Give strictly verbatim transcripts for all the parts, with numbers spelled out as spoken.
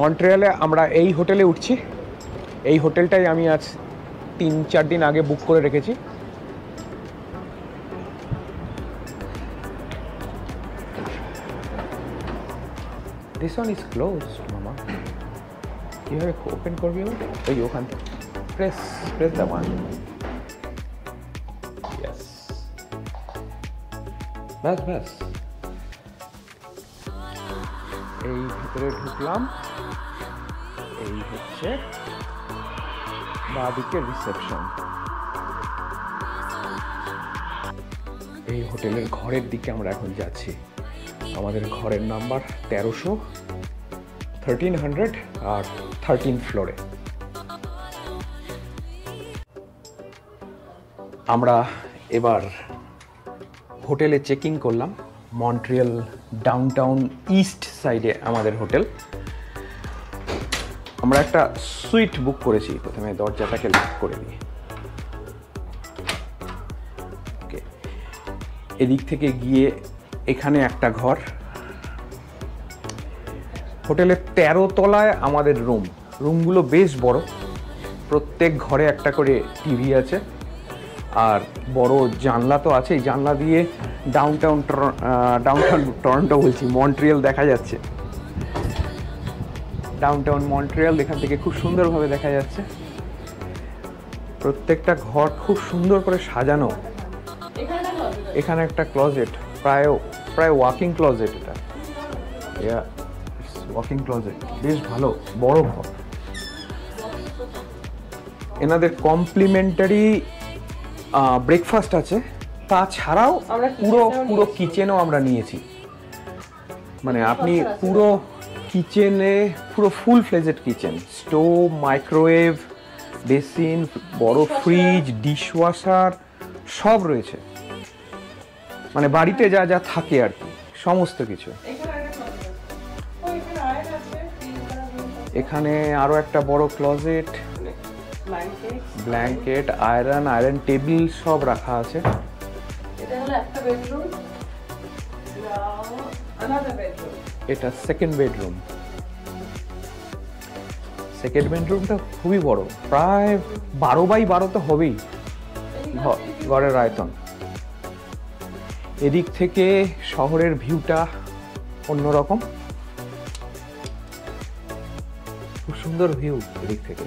মন্ট্রিয়ালে আমরা এই হোটেলে উঠছি। এই হোটেলটাই আমি আজ তিন চার দিন আগে বুক করে রেখেছি। This one is closed, Mama. কিভাবে ওপেন করবি? ওই ওখান থেকে press press the one. Yes, ব্যাস ব্যাস। এই ভিতরে ঢুকলাম। এই হচ্ছে বাদিকের রিসেপশন। এই হোটেলের ঘরের দিকে আমরা এখন যাচ্ছি। আমাদের ঘরের নাম্বার তেরোশো, থার্টিন হান্ড্রেড আর থার্টিন ফ্লোরে। আমরা এবার হোটেলে চেক ইন করলাম। মন্ট্রিয়াল ডাউনটাউন ইস্ট সাইডে আমাদের হোটেল। আমরা একটা সুইট বুক করেছি। প্রথমে দরজাটাকে লক করে দিই। ওকে, এদিক থেকে গিয়ে এখানে একটা ঘর। হোটেলের তেরো তলায় আমাদের রুম। রুমগুলো বেশ বড়। প্রত্যেক ঘরে একটা করে টিভি আছে আর বড় জানলা তো আছেই। জানলা দিয়ে ডাউনটাউন ডাউনটাউন টরন্টো বলছি মন্ট্রিয়াল দেখা যাচ্ছে। ডাউনটাউন মন্ট্রিয়াল এখান থেকে খুব সুন্দরভাবে দেখা যাচ্ছে। প্রত্যেকটা ঘর খুব সুন্দর করে সাজানো। এখানে একটা ক্লোজেট, প্রায় প্রায় ওয়াকিং ক্লোজেট। এটা ওয়াকিং ক্লোজেট, বেশ ভালো বড় ঘর। এনাদের কমপ্লিমেন্টারি ব্রেকফাস্ট আছে। তাছাড়াও পুরো পুরো কিচেনও আমরা নিয়েছি। মানে আপনি পুরো কিচেনে পুরো full fledged kitchen, stove, microwave, basin, বড় ফ্রিজ, ডিশওয়াশার সব রয়েছে। মানে বাড়িতে যা যা থাকে আর কি সমস্ত কিছু। এখানে আরো একটা বড় closet, blanket, iron iron table সব রাখা আছে। এটা সেকেন্ড বেডরুম। সেকেন্ড বেডরুমটা খুবই বড়, প্রায় বারো বাই বারো তো হবেই ঘরের আয়তন। এদিক থেকে শহরের ভিউটা অন্যরকম, খুব সুন্দর ভিউ এদিক থেকে।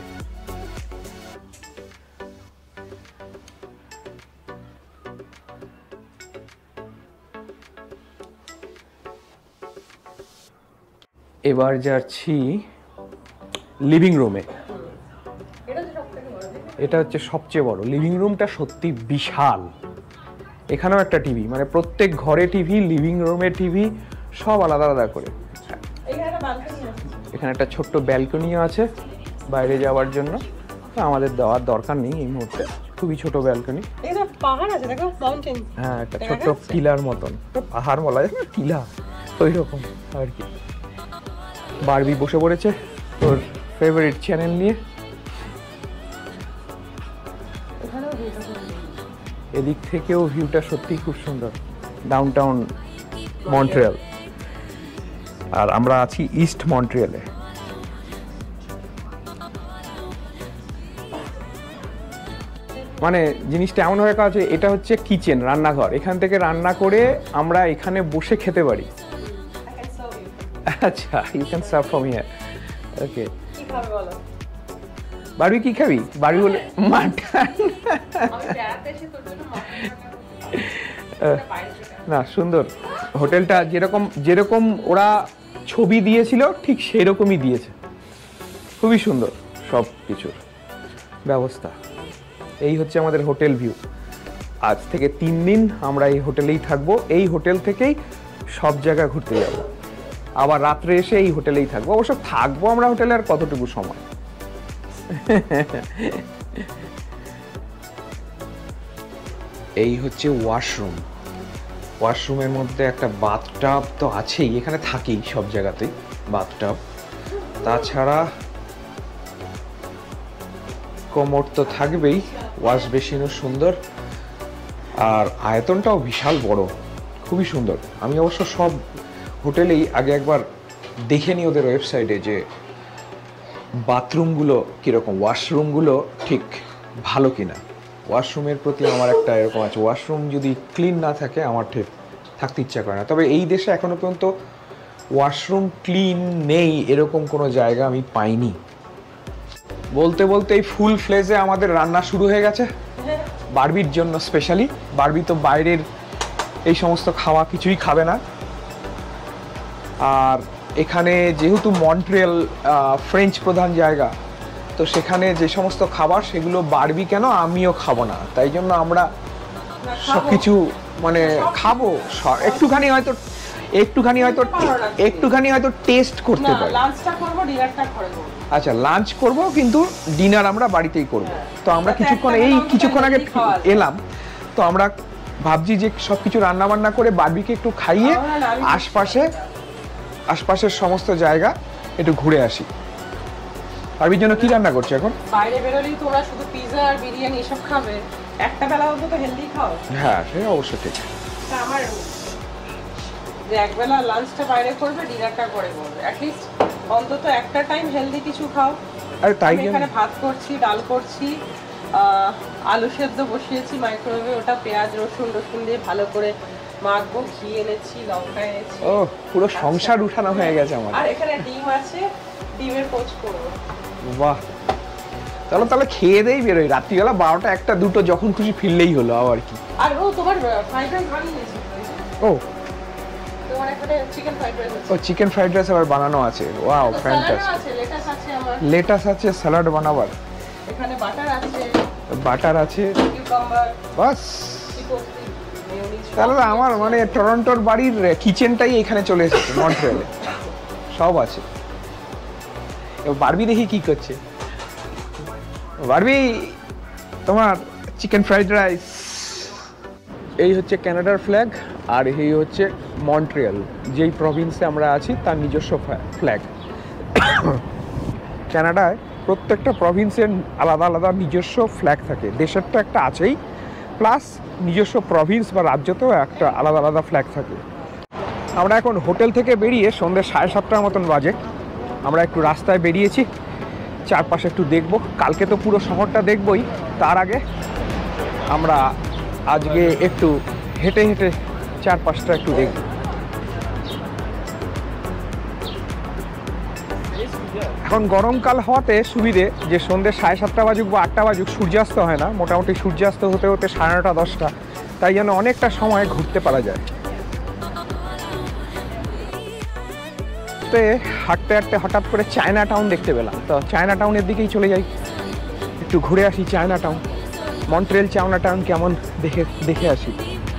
এবার যাচ্ছি লিভিং রুমে। এটা হচ্ছে সবচেয়ে বড় লিভিং রুমটা, সত্যি বিশাল। এখানেও একটা টিভি, মানে প্রত্যেক ঘরে টিভি, লিভিং রুমে টিভি, সব আলাদা আলাদা করে। এখানে একটা ছোট্ট ব্যালকনিও আছে বাইরে যাওয়ার জন্য। আমাদের দেওয়ার দরকার নেই এই মুহূর্তে, খুবই ছোট ব্যালকনি। হ্যাঁ, একটা ছোট্ট টিলার মতন, পাহাড় বলা যায় না, টিলা ওই রকম আর কি। বারবি বসে পড়েছে তোর ফেভারিট চ্যানেল নিয়ে। এদিক থেকেও ভিউটা সত্যি খুব সুন্দর, ডাউনটাউন মন্ট্রিয়াল। আর আমরা আছি ইস্ট মন্ট্রিয়ালে। মানে জিনিসটা এমন হয়ে কাছে, এটা হচ্ছে কিচেন, রান্নাঘর। এখান থেকে রান্না করে আমরা এখানে বসে খেতে পারি। আচ্ছা, you can serve from here. Okay, কি খাবে বলো? বারবি কি খাবি? বারবি বলে মাটন। না, সুন্দর হোটেলটা, যেরকম যেরকম ওরা ছবি দিয়েছিল ঠিক সেই রকমই দিয়েছে। খুবই সুন্দর সব কিছুর ব্যবস্থা। এই হচ্ছে আমাদের হোটেল ভিউ। আজ থেকে তিন দিন আমরা এই হোটেলেই থাকবো। এই হোটেল থেকেই সব জায়গা ঘুরতে যাব। আবার রাত্রে এসে এই হোটেলেই থাকবো। অবশ্য থাকবো আমরা হোটেলে আর কতটুকু সময়। এই হচ্ছে ওয়াশরুম। ওয়াশরুমের মধ্যে একটা বাথটাব তো আছেই, এখানে থাকেই সব জায়গাতেই বাথটাব। তাছাড়া কোমর তো থাকবেই, ওয়াশ বেসিনও সুন্দর, আর আয়তনটাও বিশাল বড়, খুবই সুন্দর। আমি অবশ্য সব হোটেলেই আগে একবার দেখে নিই ওদের ওয়েবসাইটে যে বাথরুমগুলো কীরকম, ওয়াশরুমগুলো ঠিক ভালো কিনা। ওয়াশরুমের প্রতি আমার একটা এরকম আছে, ওয়াশরুম যদি ক্লিন না থাকে আমার ঠিক থাকতে ইচ্ছা করে না। তবে এই দেশে এখনও পর্যন্ত ওয়াশরুম ক্লিন নেই এরকম কোনো জায়গা আমি পাইনি। বলতে বলতে এই ফুল ফ্লেজে আমাদের রান্না শুরু হয়ে গেছে বারবির জন্য স্পেশালি। বারবি তো বাইরের এই সমস্ত খাওয়া কিছুই খাবে না। আর এখানে যেহেতু মন্ট্রিয়াল ফ্রেঞ্চ প্রধান জায়গা, তো সেখানে যে সমস্ত খাবার সেগুলো বারবি কেন আমিও খাবো না, তাই জন্য আমরা সব কিছু মানে খাবো, একটুখানি হয়তো একটুখানি হয়তো একটুখানি হয়তো টেস্ট করতে পারি। আচ্ছা, লাঞ্চ করব কিন্তু ডিনার আমরা বাড়িতেই করব। তো আমরা কিছুক্ষণ এই কিছুক্ষণ আগে এলাম, তো আমরা ভাবছি যে সব কিছু রান্না বান্না করে বারবিকে একটু খাইয়ে আশপাশে আশপাশের সমস্ত জায়গা একটু ঘুরে আসি। বারবির জন্য কি রান্না করছো এখন? বাইরে বেরোলেই তোমরা শুধু পিৎজা আর বিরিয়ানি এসব খাবে, একটা বেলা অন্তত হেলদি খাও। হ্যাঁ, সে অবশ্য ঠিক। আমার যে একবেলা লাঞ্চটা বাইরে করবে, ডিনারটা করে করবে, অ্যাটলিস্ট অন্তত একটা টাইম হেলদি কিছু খাও। আরে তাই এখানে ভাত করছি, ডাল করছি, আলু সেদ্ধ বসিয়েছি মাইক্রোওয়েভে, ওটা পেঁয়াজ রসুন রসুন দিয়ে ভালো করে মাখবো, ঘি এনেছি, লঙ্কা এনেছি। ও, পুরো সংসার উঠানো হয়ে গেছে আমার। আর এখানে ডিম আছে, ডিমের পোচ করবো। বাহ, চলো তাহলে খেয়ে দেই বেরোই। রাত্রিবেলা বারোটা একটা দুটো যখন খুশি ফিরলেই হলো আবার কি। আর ও তোমার ফ্রাইড রাইস বানিয়েছি। ও তোমার এখানে চিকেন ফ্রাইড রাইস আছে। ও চিকেন ফ্রাইড রাইস আবার বানানো আছে। Wow, fantastic. আছে, লেটাস আছে আমার। লেটাস আছে, স্যালাড বানাবার। এখানে বাটার আছে, বাটার আছে, কিউকাম্বার, বাস। তাহলে আমার মানে টরন্টোর বাড়ির কিচেনটাই এখানে চলে এসেছে, মন্ট্রিয়ালে সব আছে। বারবি দেখি কি করছে। বারবি, তোমার চিকেন ফ্রাইড রাইস। এই হচ্ছে কানাডার ফ্ল্যাগ, আর এই হচ্ছে মন্ট্রিয়াল, যেই প্রভিন্সে আমরা আছি তার নিজস্ব ফ্ল্যাগ। কানাডায় প্রত্যেকটা প্রভিন্সের আলাদা আলাদা নিজস্ব ফ্ল্যাগ থাকে। দেশেরটা একটা আছেই, প্লাস নিজস্ব প্রভিন্স বা রাজ্যতেও একটা আলাদা আলাদা ফ্ল্যাগ থাকে। আমরা এখন হোটেল থেকে বেরিয়ে সন্ধ্যে সাড়ে সাতটার মতন বাজে। আমরা একটু রাস্তায় বেরিয়েছি, চারপাশে একটু দেখব। কালকে তো পুরো শহরটা দেখবই, তার আগে আমরা আজকে একটু হেঁটে হেঁটে চারপাশটা একটু দেখব। এখন গরমকাল হওয়াতে সুবিধে যে সন্ধ্যে সাড়ে সাতটা বাজুক বা আটটা বাজুক সূর্যাস্ত হয় না, মোটামুটি সূর্যাস্ত হতে হতে সাড়ে নটা দশটা, তাই জন্য অনেকটা সময় ঘুরতে পারা যায়। হাঁটতে হাঁটতে হঠাৎ করে চায়না টাউন দেখতে পেলাম, তো চায়না টাউনের দিকেই চলে যাই, একটু ঘুরে আসি Chinatown. Montreal Chinatown কেমন দেখে দেখে আসি।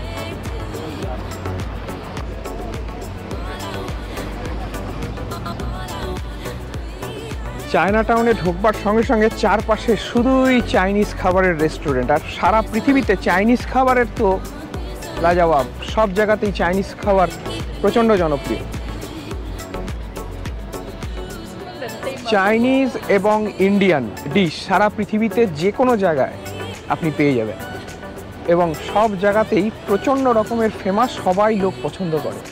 চায়না টাউনে ঢোকবার সঙ্গে সঙ্গে চারপাশে শুধুই চাইনিজ খাবারের রেস্টুরেন্ট। আর সারা পৃথিবীতে চাইনিজ খাবারের তো লাজবাব, সব জায়গাতেই চাইনিজ খাবার প্রচণ্ড জনপ্রিয়। চাইনিজ এবং ইন্ডিয়ান ডিশ সারা পৃথিবীতে যে কোনো জায়গায় আপনি পেয়ে যাবেন, এবং সব জায়গাতেই প্রচণ্ড রকমের ফেমাস, সবাই লোক পছন্দ করে।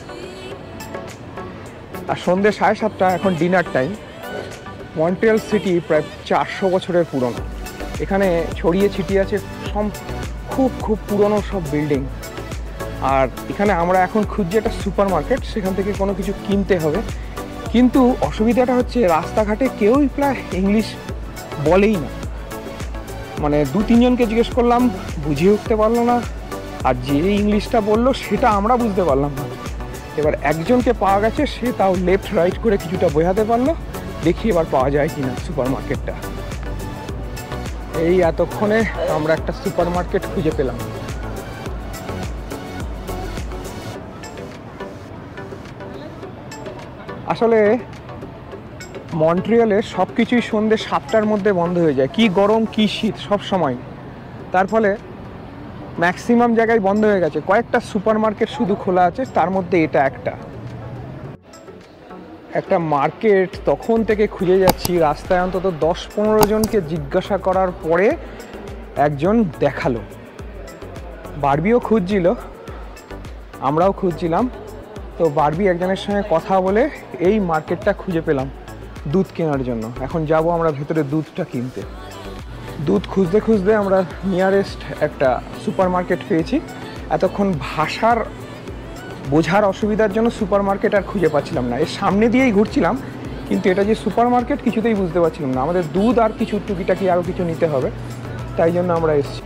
আর সন্ধ্যে সাড়ে সাতটা, এখন ডিনার টাইম। মন্ট্রিয়াল সিটি প্রায় চারশো বছরের পুরনো। এখানে ছড়িয়ে ছিটিয়ে আছে সব খুব খুব পুরনো সব বিল্ডিং। আর এখানে আমরা এখন খুঁজছি একটা সুপার মার্কেট, সেখান থেকে কোনো কিছু কিনতে হবে। কিন্তু অসুবিধাটা হচ্ছে রাস্তাঘাটে কেউই প্রায় ইংলিশ বলেই না। মানে দু তিনজনকে জিজ্ঞেস করলাম, বুঝিয়ে উঠতে পারলো না, আর যে ইংলিশটা বললো সেটা আমরা বুঝতে পারলাম না। এবার একজনকে পাওয়া গেছে, সে তাও লেফট রাইট করে কিছুটা বোঝাতে পারলো। দেখি এবার পাওয়া যায় কিনা সুপার মার্কেটটা। এই এতক্ষণে আমরা একটা সুপার মার্কেট খুঁজে পেলাম। আসলে মন্ট্রিয়ালে সব কিছুই সন্ধ্যে সাতটার মধ্যে বন্ধ হয়ে যায়, কি গরম কি শীত সব সময়। তার ফলে ম্যাক্সিমাম জায়গায় বন্ধ হয়ে গেছে। কয়েকটা সুপার মার্কেট শুধু খোলা আছে, তার মধ্যে এটা একটা একটা মার্কেট তখন থেকে খুঁজে যাচ্ছি। রাস্তায় অন্তত দশ পনেরো জনকে জিজ্ঞাসা করার পরে একজন দেখালো। বারবিও খুঁজছিল, আমরাও খুঁজছিলাম। তো বারবি একজনের সঙ্গে কথা বলে এই মার্কেটটা খুঁজে পেলাম। দুধ কেনার জন্য। এখন যাব আমরা ভেতরে দুধটা কিনতে। দুধ খুঁজতে খুঁজতে আমরা নিয়ারেস্ট একটা সুপার মার্কেট পেয়েছি। এতক্ষণ ভাষার বোঝার অসুবিধার জন্য সুপার মার্কেট আর খুঁজে পাচ্ছিলাম না। এর সামনে দিয়েই ঘুরছিলাম, কিন্তু এটা যে সুপার মার্কেট কিছুতেই বুঝতে পারছিলাম না। আমাদের দুধ আর কিছু টুকিটাকি আরও কিছু নিতে হবে, তাই জন্য আমরা এসেছি।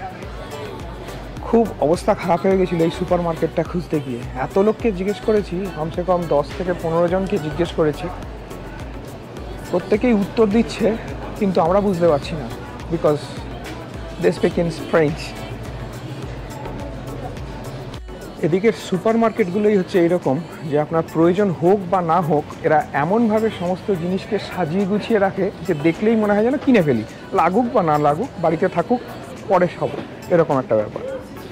খুব অবস্থা খারাপ হয়ে গেছিলো এই সুপার মার্কেটটা খুঁজতে গিয়ে। এত লোককে জিজ্ঞেস করেছি, কমসে কম দশ থেকে পনেরো জনকে জিজ্ঞেস করেছি, প্রত্যেকেই উত্তর দিচ্ছে, কিন্তু আমরা বুঝতে পারছি না, because they speak in French. এদিকের সুপার মার্কেটগুলোই হচ্ছে এইরকম যে আপনার প্রয়োজন হোক বা না হোক, এরা এমনভাবে সমস্ত জিনিসকে সাজিয়ে গুছিয়ে রাখে যে দেখলেই মনে হয় যেন কিনে ফেলি, লাগুক বা না লাগুক, বাড়িতে থাকুক, পরে সব, এরকম একটা ব্যাপার।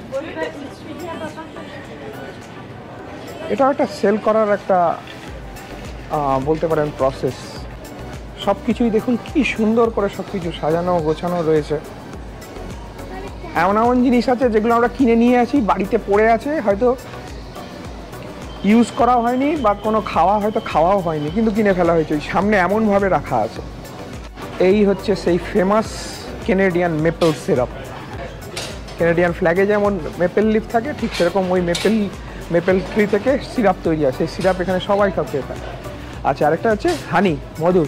এটা একটা সেল করার একটা বলতে পারেন প্রসেস। সব কিছুই দেখুন কি সুন্দর করে সব কিছু সাজানো গোছানো রয়েছে। এমন এমন জিনিস আছে যেগুলো আমরা কিনে নিয়ে আসি, বাড়িতে পড়ে আছে, হয়তো ইউজ করা হয়নি বা কোনো খাওয়া হয়তো খাওয়াও হয়নি, কিন্তু কিনে ফেলা হয়েছে, ওই সামনে এমনভাবে রাখা আছে। এই হচ্ছে সেই famous Canadian maple syrup. Canadian ফ্ল্যাগে যেমন মেপেল লিফ থাকে, ঠিক সেরকম ওই মেপেল মেপেল ট্রি থেকে সিরাপ তৈরি হয়। সেই সিরাপ এখানে সবাই খাচ্ছে থাকে। আচ্ছা, আরেকটা হচ্ছে হানি, মধু।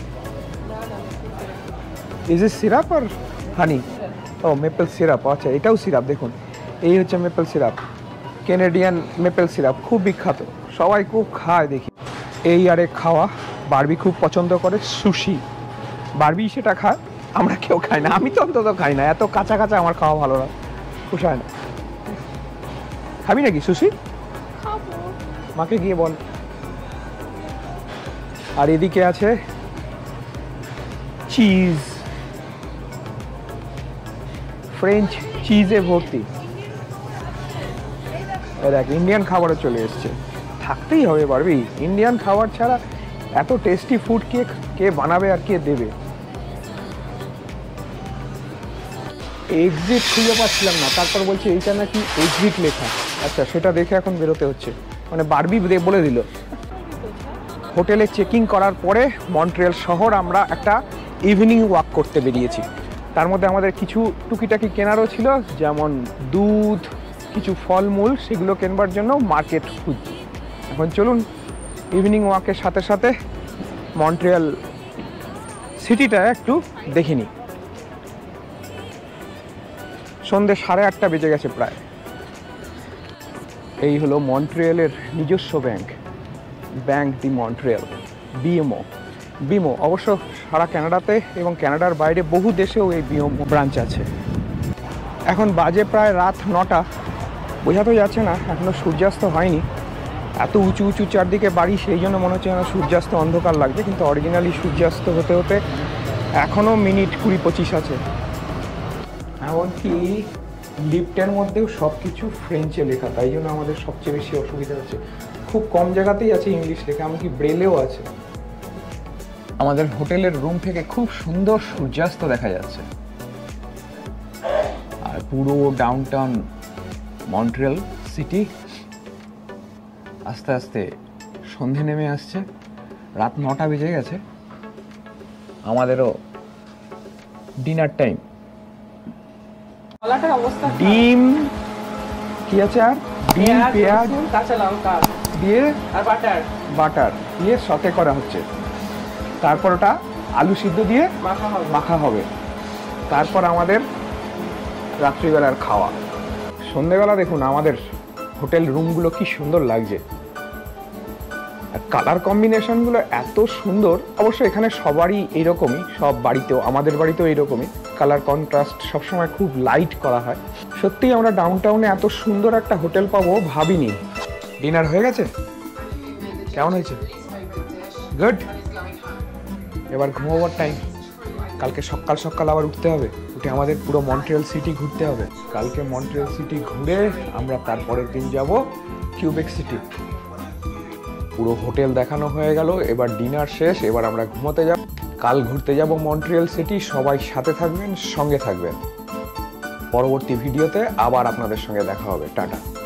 ইজ ইট সিরাপ আর হানি? ও মেপেল সিরাপ, আচ্ছা এটাও সিরাপ। দেখুন, এই হচ্ছে maple syrup, Canadian maple syrup, খুব বিখ্যাত, সবাই খুব খায় দেখি। এই আরে খাওয়া, বারবি খুব পছন্দ করে সুশি। বারবি সেটা খায়, আমরা কেউ খাই না, আমি তো অন্তত খাই না, এত কাঁচা কাঁচা আমার খাওয়া ভালো না, পোষায় না। খাবি নাকি সুশি? মাকে গিয়ে বল। আর এদিকে আছে চিজ, ফ্রেঞ্চ চিজে ভর্তি। দেখ, ইন্ডিয়ান খাবারও চলে এসছে, থাকতেই হবে পারবি। ইন্ডিয়ান খাবার ছাড়া এত টেস্টি ফুড কে কে বানাবে আর কে দেবে? এক্সিট খুঁজে পাচ্ছিলাম না, তারপর বলছে এইটা নাকি এক্সিট লেখা। আচ্ছা, সেটা দেখে এখন বেরোতে হচ্ছে, মানে বারবি বলে দিল। হোটেলে চেকিং করার পরে মন্ট্রিয়াল শহর আমরা একটা ইভিনিং ওয়াক করতে বেরিয়েছি। তার মধ্যে আমাদের কিছু টুকিটাকি কেনারও ছিল, যেমন দুধ, কিছু ফলমূল, সেগুলো কেনবার জন্য মার্কেট খুঁজছি। এখন চলুন ইভিনিং ওয়াকের সাথে সাথে মন্ট্রিয়াল সিটিটা একটু দেখে নিই। সন্ধ্যে সাড়ে আটটা বেজে গেছে প্রায়। এই হলো মন্ট্রিয়ালের নিজস্ব bank, bank the Montreal, BMO. BMO অবশ্য সারা কানাডাতে এবং কানাডার বাইরে বহু দেশেও এই বিএমও ব্রাঞ্চ আছে। এখন বাজে প্রায় রাত নটা, বোঝা তো যাচ্ছে না এখনও সূর্যাস্ত হয়নি। এত উঁচু উঁচু চারদিকে বাড়ি, সেই জন্য মনে হচ্ছে যেন সূর্যাস্ত অন্ধকার লাগছে, কিন্তু অরিজিনালি সূর্যাস্ত হতে হতে এখনও মিনিট কুড়ি পঁচিশ আছে। এমনকি লিফটের মধ্যেও সব কিছু ফ্রেঞ্চে লেখা, তাই জন্য আমাদের সবচেয়ে বেশি অসুবিধা হচ্ছে। খুব কম জায়গাতেই আছে ইংলিশ লেখা, এমনকি ব্রেলেও আছে। আমাদের হোটেলের রুম থেকে খুব সুন্দর সূর্যাস্ত দেখা যাচ্ছে, আর পুরো ডাউনটাউন মন্ট্রিয়াল সিটি আস্তে আস্তে সন্ধে নেমে আসছে। রাত নটা বেজে গেছে, আমাদেরও ডিনার টাইম। ডিম কি আছে, আর ডিম, পেঁয়াজ, কাঁচা লঙ্কা দিয়ে আর বাটার বাটার দিয়ে সতে করা হচ্ছে। তারপর ওটা আলু সিদ্ধ দিয়ে মাখা হবে মাখা হবে তারপর আমাদের রাত্রিবেলার খাওয়া। সন্ধেবেলা দেখুন আমাদের হোটেল রুমগুলো কি সুন্দর লাগছে, আর কালার কম্বিনেশনগুলো এত সুন্দর। অবশ্য এখানে সবারই এইরকমই, সব বাড়িতেও, আমাদের বাড়িতেও এইরকমই কালার কন্ট্রাস্ট সবসময় খুব লাইট করা হয়। সত্যিই আমরা ডাউনটাউনে এত সুন্দর একটা হোটেল পাবো ভাবিনি। ডিনার হয়ে গেছে, কেমন হয়েছে? গুড। এবার ঘুমোবার টাইম। কালকে সকাল সকাল আবার উঠতে হবে, উঠে আমাদের পুরো মন্ট্রিয়াল সিটি ঘুরতে হবে। কালকে মন্ট্রিয়াল সিটি ঘুরে আমরা তারপরের দিন যাব কিউবেক সিটি। পুরো হোটেল দেখানো হয়ে গেল, এবার ডিনার শেষ, এবার আমরা ঘুমোতে যাব। কাল ঘুরতে যাব মন্ট্রিয়াল সিটি, সবাই সাথে থাকবেন, সঙ্গে থাকবেন। পরবর্তী ভিডিওতে আবার আপনাদের সঙ্গে দেখা হবে। টাটা।